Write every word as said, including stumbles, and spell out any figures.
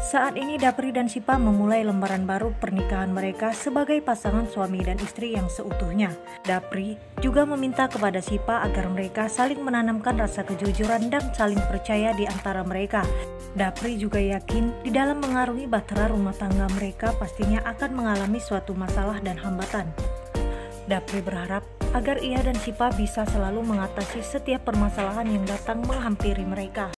Saat ini Dapri dan Sipa memulai lembaran baru pernikahan mereka sebagai pasangan suami dan istri yang seutuhnya. Dapri juga meminta kepada Sipa agar mereka saling menanamkan rasa kejujuran dan saling percaya di antara mereka. Dapri juga yakin di dalam mengarungi bahtera rumah tangga mereka pastinya akan mengalami suatu masalah dan hambatan. Dapri berharap agar ia dan Sipa bisa selalu mengatasi setiap permasalahan yang datang menghampiri mereka.